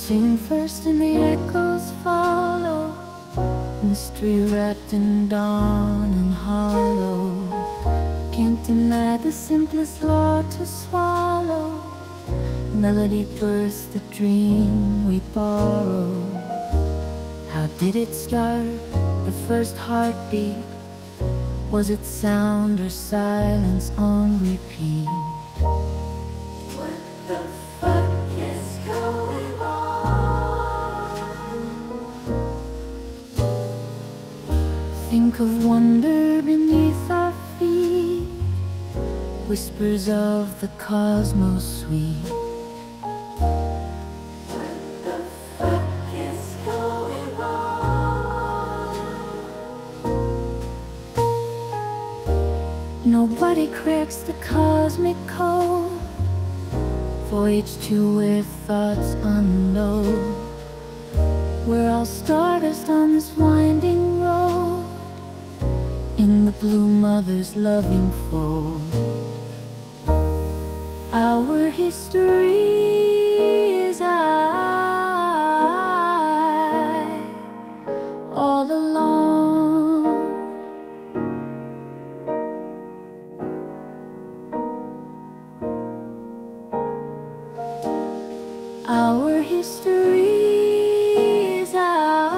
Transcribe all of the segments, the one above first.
sing first and the echoes follow. Mystery wrapped in dawn and hollow. Can't deny the simplest law to swallow. Melody births the dream we borrow. How did it start? The first heartbeat? Was it sound or silence on repeat? What the fuck is going on? Think of wonder beneath our feet, whispers of the cosmos sweet. What the fuck is going on? Nobody cracks the cosmic code. Voyage to where thoughts unknown. We're all stardust on this winding road, in the blue mother's loving fold. Our history is I, all alone. Our history is I,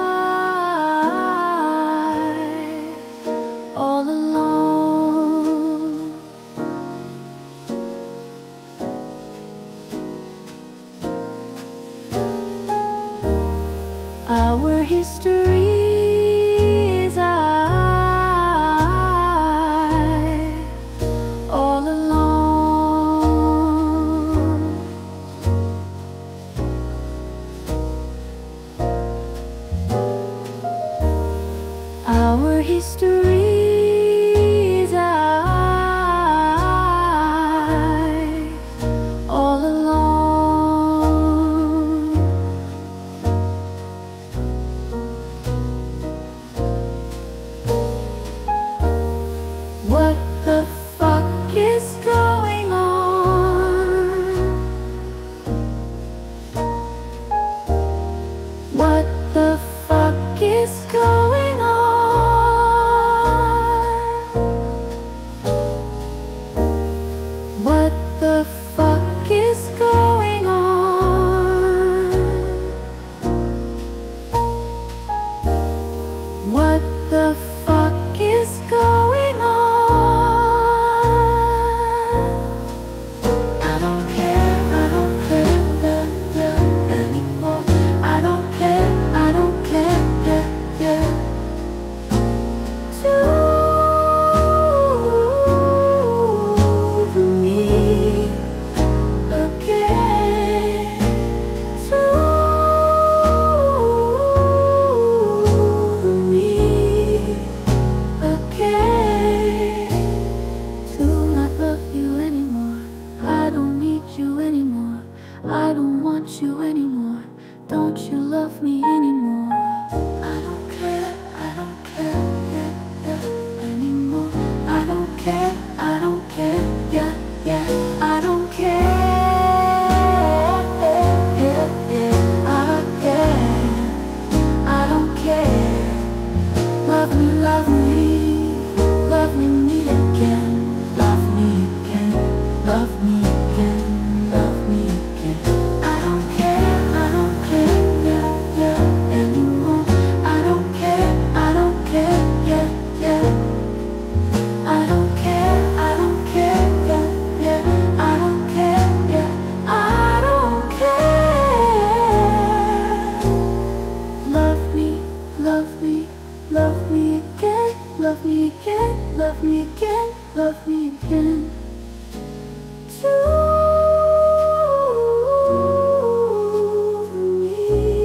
all alone. Our history is I, all alone. Our history is I, all alone. What the fuck is going on? What the fuck is going on? What the fuck is going on? What the fuck is going on? I don't care anymore. I don't care, yeah. To me again, to me again. To not love you anymore. I don't need you anymore. I don't want you anymore. Don't you love me anymore? I don't care, yeah, anymore. I don't care, yeah, I don't care, yeah, I don't care. Love me, me again. Love me again, love me again, love me again. I don't care, yeah, anymore. I don't care, yeah. I don't care, yeah, I don't care, yeah, I don't care. Love me again, love me again, love me again, love me again. To me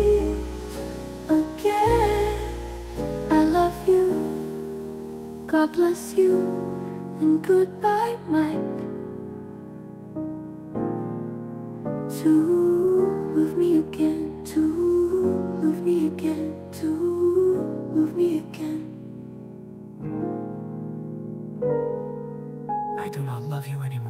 again. I love you, God bless you, and goodbye, Mike. To love me again, to love me again, to love me again. I do not love you anymore.